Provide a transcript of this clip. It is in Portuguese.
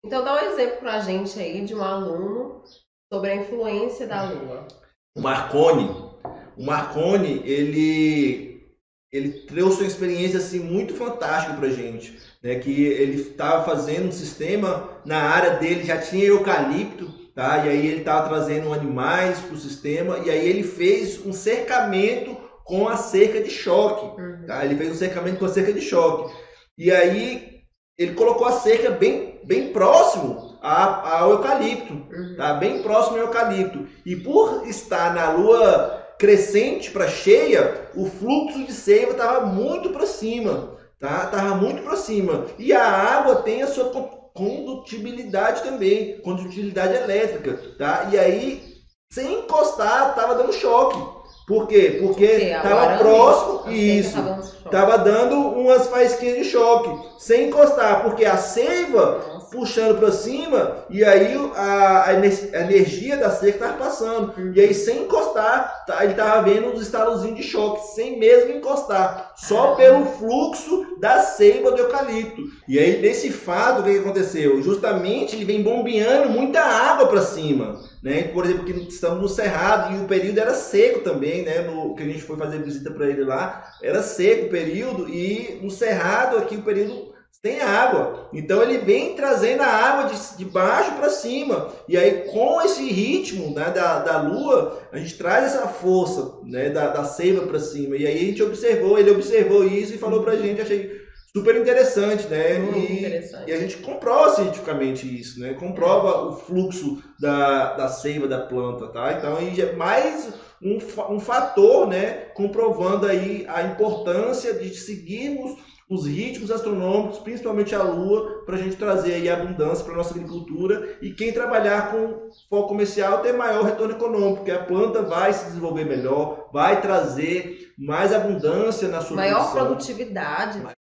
Então dá um exemplo pra gente aí de um aluno sobre a influência da Lua. O Marconi, o Marconi, ele trouxe uma experiência assim muito fantástica pra gente, né? Que ele estava fazendo um sistema na área dele, já tinha eucalipto, tá? E aí ele estava trazendo animais para o sistema e aí ele fez um cercamento com a cerca de choque, tá? Ele fez um cercamento com a cerca de choque. E aí ele colocou a cerca bem próximo ao eucalipto, tá? Bem próximo ao eucalipto. E por estar na lua crescente para cheia, o fluxo de seiva estava muito para cima, tá? Tava muito para cima. E a água tem a sua condutibilidade também, condutibilidade elétrica, tá? E aí, sem encostar, tava dando choque. Por quê? Porque estava próximo e isso estava dando umas faísquinhas de choque, sem encostar, porque a seiva puxando para cima e aí a energia da cerca estava passando. E aí, sem encostar, ele estava vendo uns estalozinhos de choque, sem mesmo encostar, só pelo fluxo da seiva do eucalipto. E aí, nesse fato, o que aconteceu? Justamente ele vem bombeando muita água para cima. Né? Por exemplo, que estamos no Cerrado e o período era seco também, né? No que a gente foi fazer visita para ele lá, era seco o período e no Cerrado aqui o período tem água. Então ele vem trazendo a água de baixo para cima. E aí com esse ritmo, né, da lua, a gente traz essa força, né, da seiva para cima. E aí a gente observou, ele observou isso e falou para a gente, achei super interessante, né? E a gente comprova cientificamente isso, né? Comprova o fluxo da seiva da planta, tá? Então, aí é mais um fator, né? Comprovando aí a importância de seguirmos os ritmos astronômicos, principalmente a Lua, para a gente trazer aí abundância para a nossa agricultura e quem trabalhar com foco comercial ter maior retorno econômico, porque a planta vai se desenvolver melhor, vai trazer mais abundância na sua maior produção. produtividade.